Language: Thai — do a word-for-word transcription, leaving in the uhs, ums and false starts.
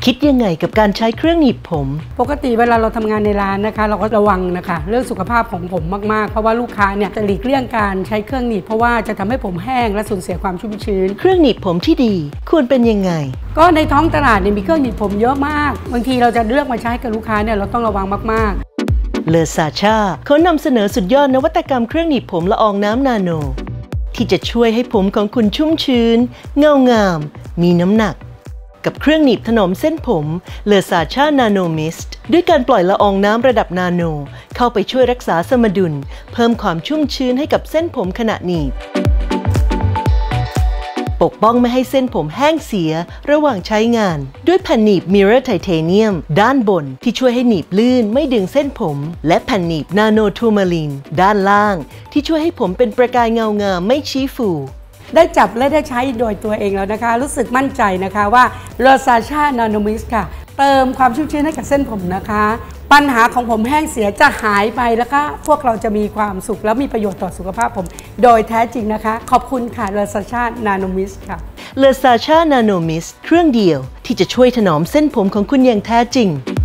คิดยังไงกับการใช้เครื่องหนีบผมปกติเวลาเราทำงานในร้านนะคะเราก็ระวังนะคะเรื่องสุขภาพของผมมากๆเพราะว่าลูกค้าเนี่ยจะหลีกเลี่ยงการใช้เครื่องหนีบเพราะว่าจะทำให้ผมแห้งและสูญเสียความชุ่มชื้นเครื่องหนีบผมที่ดีควรเป็นยังไงก็ในท้องตลาดเนี่ยมีเครื่องหนีบผมเยอะมากบางทีเราจะเลือกมาใช้กับลูกค้าเนี่ยเราต้องระวังมากๆเลอซาชาเขานำเสนอสุดยอดนวัตกรรมเครื่องหนีบผมละอองน้ำนาโนที่จะช่วยให้ผมของคุณชุ่มชื้นเงางามมีน้ำหนักกับเครื่องหนีบถนอมเส้นผมเลอซาชานาโนมิสต์ด้วยการปล่อยละอองน้ำระดับนาโนเข้าไปช่วยรักษาสมดุลเพิ่มความชุ่มชื้นให้กับเส้นผมขณะหนีบปกป้องไม่ให้เส้นผมแห้งเสียระหว่างใช้งานด้วยแผ่นหนีบ Mirror Titanium ด้านบนที่ช่วยให้หนีบลื่นไม่ดึงเส้นผมและแผ่นหนีบ Nano Tourmaline ด้านล่างที่ช่วยให้ผมเป็นประกายเงางามไม่ชี้ฟูได้จับและได้ใช้โดยตัวเองแล้วนะคะรู้สึกมั่นใจนะคะว่า Rosacea Nanomist ค่ะเติมความชุ่มชื้นให้กับเส้นผมนะคะปัญหาของผมแห้งเสียจะหายไปแล้วก็พวกเราจะมีความสุขและมีประโยชน์ต่อสุขภาพผมโดยแท้จริงนะคะขอบคุณค่ะ Rosacea Nanomist ค่ะ Rosacea Nanomist เครื่องเดียวที่จะช่วยถนอมเส้นผมของคุณอย่างแท้จริง